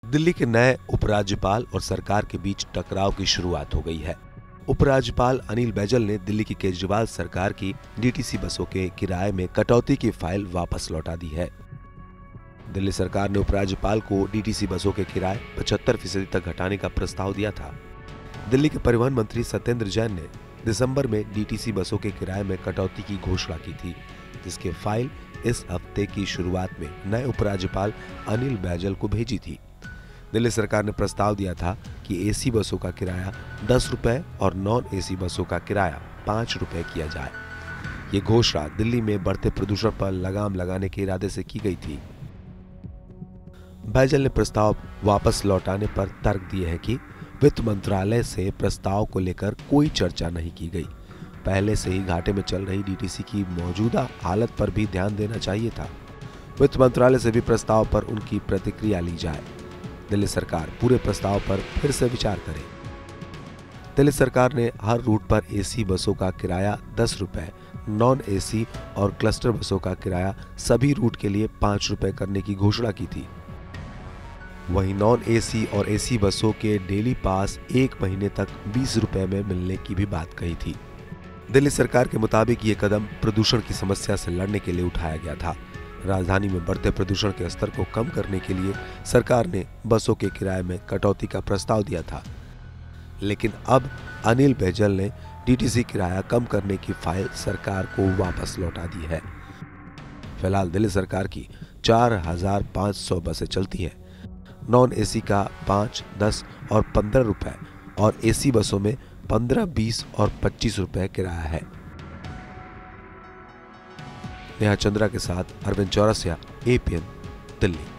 दिल्ली के नए उपराज्यपाल और सरकार के बीच टकराव की शुरुआत हो गई है। उपराज्यपाल अनिल बैजल ने दिल्ली की केजरीवाल सरकार की डीटीसी बसों के किराए में कटौती की फाइल वापस लौटा दी है। दिल्ली सरकार ने उपराज्यपाल को डीटीसी बसों के किराए 75% तक घटाने का प्रस्ताव दिया था। दिल्ली के परिवहन मंत्री सत्येंद्र जैन ने दिसंबर में डीटीसी बसों के किराए में कटौती की घोषणा की थी, जिसकी फाइल इस हफ्ते की शुरुआत में नए उपराज्यपाल अनिल बैजल को भेजी थी। दिल्ली सरकार ने प्रस्ताव दिया था कि एसी बसों का किराया 10 रुपए और नॉन एसी बसों का किराया 5 रुपए किया जाए। ये घोषणा दिल्ली में बढ़ते प्रदूषण पर लगाम लगाने के इरादे से की गई थी। बैजल ने प्रस्ताव वापस लौटाने पर तर्क दिए हैं कि वित्त मंत्रालय से प्रस्ताव को लेकर कोई चर्चा नहीं की गई। पहले से ही घाटे में चल रही डीटीसी की मौजूदा हालत पर भी ध्यान देना चाहिए था। वित्त मंत्रालय से भी प्रस्ताव पर उनकी प्रतिक्रिया ली जाए। दिल्ली सरकार पूरे प्रस्ताव पर फिर से विचार करे। दिल्ली सरकार ने हर रूट पर एसी बसों का किराया 10 रुपए, नॉन एसी और क्लस्टर बसों का किराया सभी रूट के लिए 5 रुपए करने की घोषणा की थी। वहीं नॉन एसी और एसी बसों के डेली पास 1 महीने तक 20 रुपए में मिलने की भी बात कही थी। दिल्ली सरकार के मुताबिक ये कदम प्रदूषण की समस्या से लड़ने के लिए उठाया गया था। राजधानी में बढ़ते प्रदूषण के स्तर को कम करने के लिए सरकार ने बसों के किराए में कटौती का प्रस्ताव दिया था, लेकिन अब अनिल बैजल ने डीटीसी किराया कम करने की फाइल सरकार को वापस लौटा दी है। फिलहाल दिल्ली सरकार की 4500 बसें चलती हैं। नॉन एसी का 5, 10 और 15 रुपए और एसी बसों में 15, 20 और 25 रुपए किराया है। नेहा चंद्रा के साथ अरविंद चौरसिया, APN, दिल्ली।